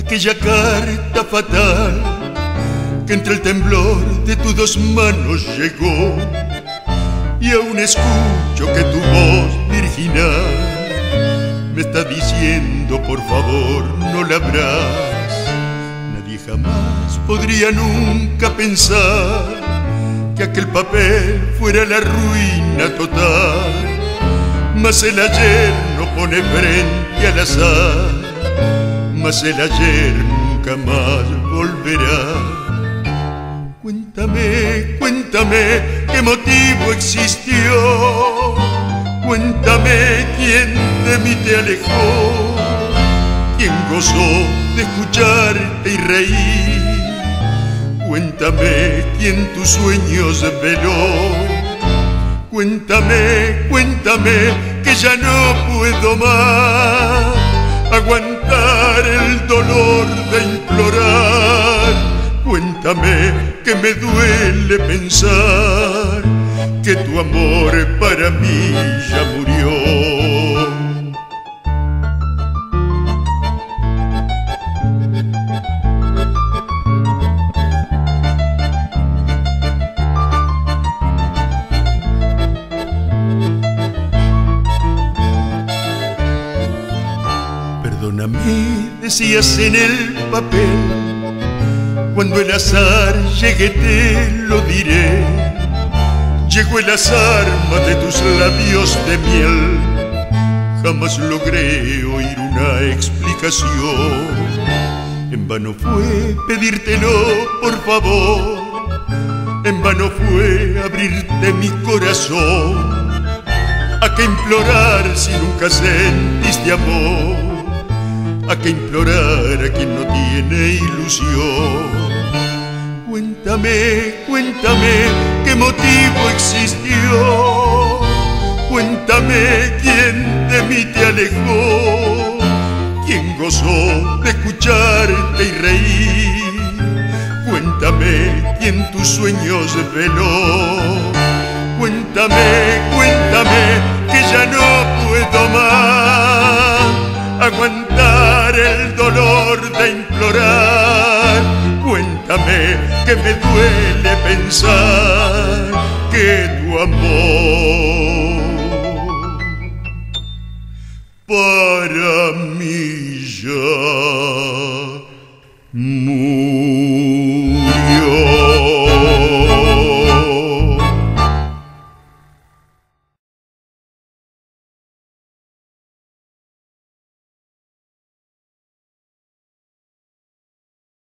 aquella carta fatal que entre el temblor de tus dos manos llegó, y aún escucho que tu voz virginal me está diciendo por favor no la abras. Nadie jamás podría nunca pensar que aquel papel fuera la ruina total, mas el ayer no pone frente al azar, mas el ayer nunca más volverá. Cuéntame, cuéntame qué motivo existió, cuéntame quién de mí te alejó, quién gozó de escucharte y reír, cuéntame quién tus sueños veló. Cuéntame, cuéntame que ya no puedo más aguantar el dolor de implorar. Cuéntame que me duele pensar que tu amor para mí ya murió. Perdóname, decías en el papel, cuando el azar llegue te lo diré. Llegó el azar de tus labios de miel, jamás logré oír una explicación. En vano fue pedírtelo por favor, en vano fue abrirte mi corazón. ¿A qué implorar si nunca sentiste amor? ¿A qué implorar a quien no tiene ilusión? Cuéntame, cuéntame qué motivo existió, cuéntame quién de mí te alejó, quién gozó de escucharte y reír, cuéntame quién tus sueños veló. Cuéntame, cuéntame que ya no puedo más aguantar el dolor de implorar. Cuéntame que me duele pensar que tu amor para mí ya murió.